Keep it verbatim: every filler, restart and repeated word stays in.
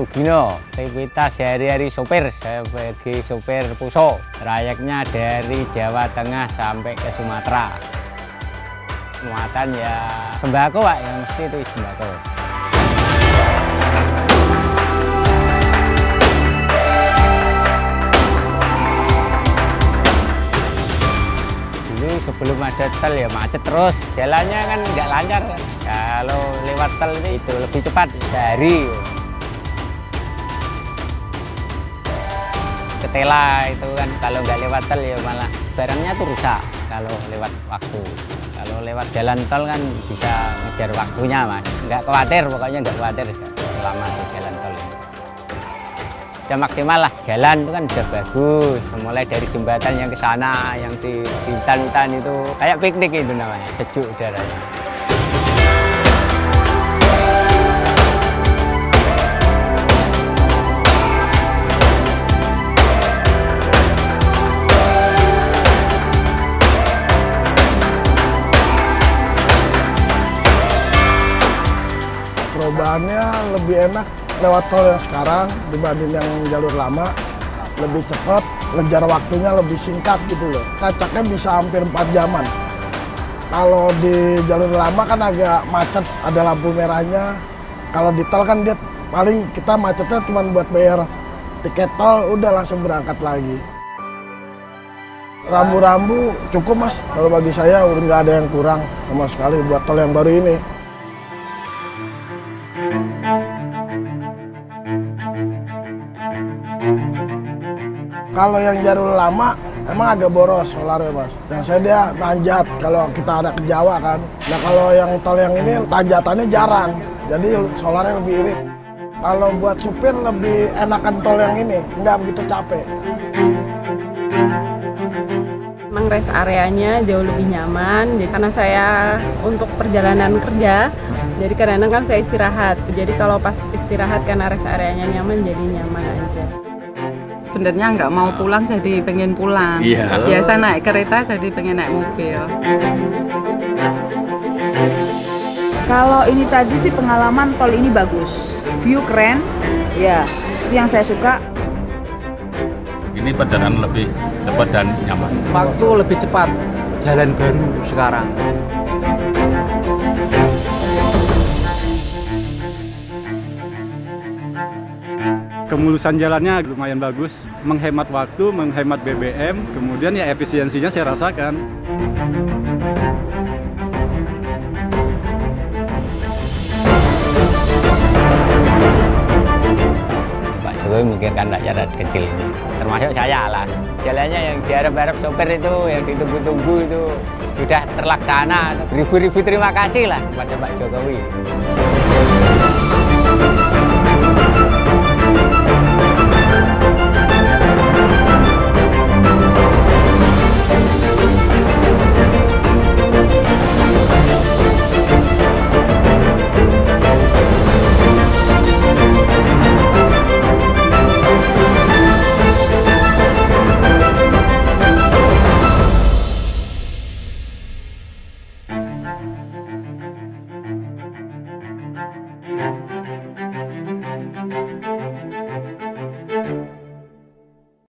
Sugino, aktivitas sehari-hari sopir, sebagai sopir Puso. Trayeknya dari Jawa Tengah sampai ke Sumatera. Muatan ya sembako Pak, yang mesti itu sembako. Dulu sebelum ada tol ya macet terus, jalannya kan nggak lancar. Kalau lewat tol itu lebih cepat, sehari. Ketela itu kan kalau nggak lewat tol ya malah barangnya tuh rusak kalau lewat waktu. Kalau lewat jalan tol kan bisa ngejar waktunya Mas. Nggak khawatir, pokoknya nggak khawatir selama di jalan tol ini. Udah maksimal lah, jalan itu kan udah bagus. Mulai dari jembatan yang ke sana, yang di di hutan-hutan itu kayak piknik itu namanya, sejuk udaranya. Perubahannya lebih enak lewat tol yang sekarang dibanding yang jalur lama, lebih cepat, ngejar waktunya lebih singkat gitu loh. Kacaknya bisa hampir empat jaman. Kalau di jalur lama kan agak macet, ada lampu merahnya. Kalau di tol kan dia paling kita macetnya cuma buat bayar tiket tol, udah langsung berangkat lagi. Rambu-rambu cukup Mas, kalau bagi saya udah nggak ada yang kurang sama sekali buat tol yang baru ini. Kalau yang jalur lama emang agak boros solarnya Mas. Yang saya dia tanjat kalau kita ada ke Jawa kan. Nah kalau yang tol yang ini tanjatannya jarang, jadi solarnya lebih irit. Kalau buat supir lebih enakan tol yang ini, nggak begitu capek. Memang rest areanya jauh lebih nyaman, jadi karena saya untuk perjalanan kerja, jadi kadang-kadang kan saya istirahat. Jadi kalau pas istirahat karena rest areanya nyaman, jadi nyaman aja. Sebenarnya nggak mau pulang jadi pengen pulang. Iya. Biasa naik kereta jadi pengen naik mobil. Kalau ini tadi sih pengalaman tol ini bagus, view keren, ya itu yang saya suka. Ini perjalanan lebih cepat dan nyaman. Waktu lebih cepat, jalan baru sekarang. Kemulusan jalannya lumayan bagus, menghemat waktu, menghemat B B M, kemudian ya efisiensinya saya rasakan. Pak Jokowi memikirkan rakyat kecil, termasuk saya lah. Jalannya yang diharap-harap sopir itu, yang ditunggu-tunggu itu sudah terlaksana. Ribu-ribu terima kasih lah kepada Pak Jokowi.